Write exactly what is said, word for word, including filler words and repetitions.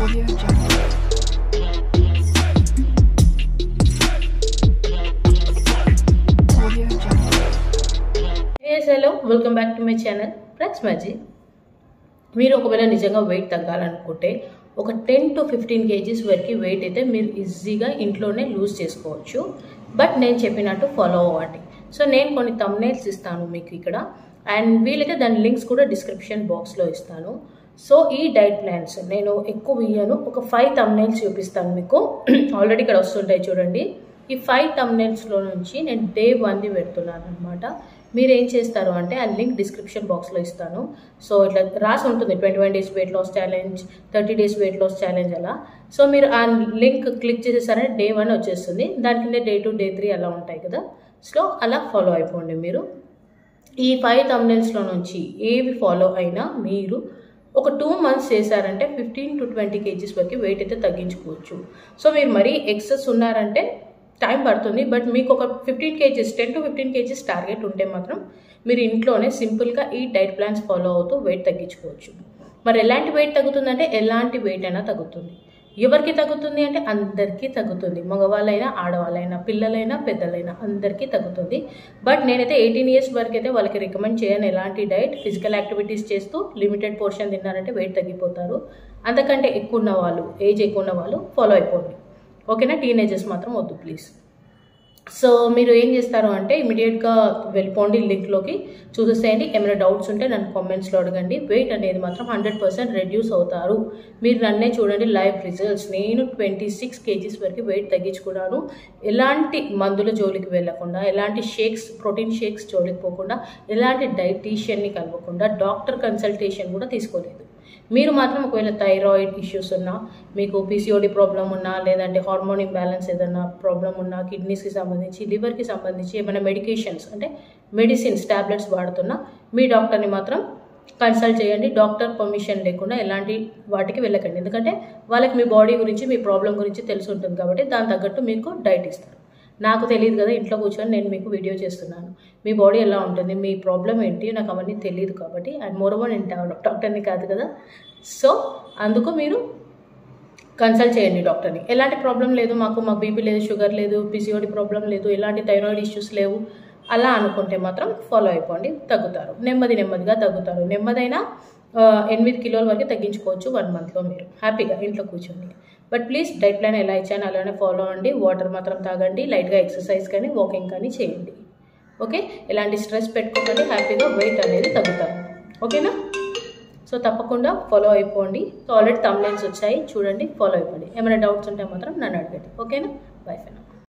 Yes, hello, welcome back to my channel prags magic. మీరు ఒకవేళ నిజంగా వెయిట్ తగ్గాలనుకుంటే ఒక టెన్ టు ఫిఫ్టీన్ కేజీస్ వరకు వెయిట్ అయితే మీరు ఈజీగా ఇంట్లోనే లూజ్ చేసుకోవచ్చు. బట్ నేను చెప్పినట్టు ఫాలో అవ్వండి. సో నేను కొన్ని థంబ్నెయిల్స్ ఇస్తాను మీకు ఇక్కడ, అండ్ వీలైతే దాని లింక్స్ కూడా డిస్క్రిప్షన్ బాక్స్లో ఇస్తాను. సో ఈ డైట్ ప్లాన్స్ నేను ఎక్కువ ఇయ్యను, ఒక ఫైవ్ థంబ్నెయిల్స్ చూపిస్తాను మీకు. ఆల్రెడీ ఇక్కడ వస్తుంటాయి చూడండి. ఈ ఫైవ్ థంబ్నెయిల్స్లో నుంచి నేను డే వన్ది పెడుతున్నాను అనమాట. మీరు ఏం చేస్తారు అంటే ఆ లింక్ డిస్క్రిప్షన్ బాక్స్లో ఇస్తాను. సో ఇట్లా రాసి ఉంటుంది twenty one days weight loss challenge, thirty days weight loss challenge అలా. సో మీరు ఆ లింక్ క్లిక్ చేసేసారంటే డే వన్ వచ్చేస్తుంది, దాని కింద డే టూ డే త్రీ అలా ఉంటాయి కదా. సో అలా ఫాలో అయిపోండి మీరు. ఈ ఫైవ్ థంబ్నెయిల్స్లో నుంచి ఏవి ఫాలో అయినా మీరు ఒక టూ మంత్స్ చేశారంటే ఫిఫ్టీన్ టు ట్వంటీ కేజీస్ వరకు వెయిట్ అయితే తగ్గించుకోవచ్చు. సో మీరు మరీ ఎక్సెస్ ఉన్నారంటే టైం పడుతుంది, బట్ మీకు ఒక fifteen kgs ten to fifteen kgs target ఉంటే మాత్రం మీరు ఇంట్లోనే సింపుల్గా ఈ డైట్ ప్లాన్స్ ఫాలో అవుతూ వెయిట్ తగ్గించుకోవచ్చు. మరి ఎలాంటి వెయిట్ తగ్గుతుందంటే ఎలాంటి వెయిట్ అయినా తగ్గుతుంది. ఎవరికి తగ్గుతుంది అంటే అందరికీ తగ్గుతుంది. మగవాళ్ళైనా ఆడవాళ్ళైనా పిల్లలైనా పెద్దలైనా అందరికీ తగ్గుతుంది. బట్ నేనైతే ఎయిటీన్ ఇయర్స్ వరకు అయితే వాళ్ళకి రికమెండ్ చేయను ఎలాంటి డైట్. ఫిజికల్ యాక్టివిటీస్ చేస్తూ లిమిటెడ్ పోర్షన్ తిన్నారంటే వెయిట్ తగ్గిపోతారు. అంతకంటే ఎక్కువ ఉన్న వాళ్ళు, ఏజ్ ఎక్కువ ఉన్న వాళ్ళు ఫాలో అయిపోండి, ఓకేనా. టీనేజర్స్ మాత్రం వద్దు ప్లీజ్. సో మీరు ఏం చేస్తారు అంటే ఇమీడియట్గా వెళ్ళిపోండి లింక్లోకి, చూసేసేయండి. ఏమైనా డౌట్స్ ఉంటే నన్ను కామెంట్స్లో అడగండి. వెయిట్ అనేది మాత్రం హండ్రెడ్ పర్సెంట్ రెడ్యూస్ అవుతారు. మీరు నన్నే చూడండి, లైవ్ రిజల్ట్స్. నేను ట్వంటీ సిక్స్ కేజీస్ వరకు వెయిట్ తగ్గించుకున్నాను. ఎలాంటి మందుల జోలికి వెళ్ళకుండా, ఎలాంటి షేక్స్, ప్రోటీన్ షేక్స్ జోలికి పోకుండా, ఎలాంటి డైటీషియన్ని కలవకుండా, డాక్టర్ కన్సల్టేషన్ కూడా తీసుకోలేదు. మీరు మాత్రం ఒకవేళ థైరాయిడ్ ఇష్యూస్ ఉన్నా, మీకు పీసీఓడి ప్రాబ్లం ఉన్నా, లేదంటే హార్మోన్ ఇంబ్యాలెన్స్ ఏదన్నా ప్రాబ్లం ఉన్నా, కిడ్నీస్కి సంబంధించి, లివర్కి సంబంధించి ఏమైనా మెడికేషన్స్ అంటే మెడిసిన్స్ టాబ్లెట్స్ వాడుతున్నా మీ డాక్టర్ని మాత్రం కన్సల్ట్ చేయండి. డాక్టర్ పర్మిషన్ లేకుండా ఎలాంటి వాటికి వెళ్ళకండి, ఎందుకంటే వాళ్ళకి మీ బాడీ గురించి, మీ ప్రాబ్లం గురించి తెలిసి ఉంటుంది కాబట్టి దాని తగ్గట్టు మీకు డైట్ ఇస్తారు. నాకు తెలియదు కదా, ఇంట్లో కూర్చొని నేను మీకు వీడియో చేస్తున్నాను. మీ బాడీ ఎలా ఉంటుంది, మీ ప్రాబ్లం ఏంటి, నాకు అవన్నీ తెలియదు కాబట్టి. అండ్ మోరోవర్ నేను డాక్టర్ని కాదు కదా. సో అందుకు మీరు కన్సల్ట్ చేయండి డాక్టర్ని. ఎలాంటి ప్రాబ్లం లేదు మాకు, మాకు బీపీ లేదు, షుగర్ లేదు, పీసీఓడి ప్రాబ్లం లేదు, ఎలాంటి థైరాయిడ్ ఇష్యూస్ లేవు అలా అనుకుంటే మాత్రం ఫాలో అయిపోండి, తగ్గుతారు. నెమ్మది నెమ్మదిగా తగ్గుతారు. నెమ్మదైనా ఎనిమిది కిలోల వరకు తగ్గించుకోవచ్చు వన్ మంత్లో మీరు హ్యాపీగా ఇంట్లో కూర్చోండి. బట్ ప్లీజ్ డైట్ ప్లాన్ ఎలా ఇచ్చాను అలానే ఫాలో అవ్వండి. వాటర్ మాత్రం తాగండి, లైట్గా ఎక్సర్సైజ్ కానీ వాకింగ్ కానీ చేయండి, ఓకే. ఎలాంటి స్ట్రెస్ పెట్టుకోకండి, హ్యాపీగా వెయిట్ అనేది తగ్గుతారు, ఓకేనా. సో తప్పకుండా ఫాలో అయిపోండి. సో ఆల్రెడీ థంబ్నెయిల్స్ వచ్చాయి చూడండి, ఫాలో అయిపోండి. ఏమైనా డౌట్స్ ఉంటే మాత్రం నన్ను అడగండి, ఓకేనా. Bye for now.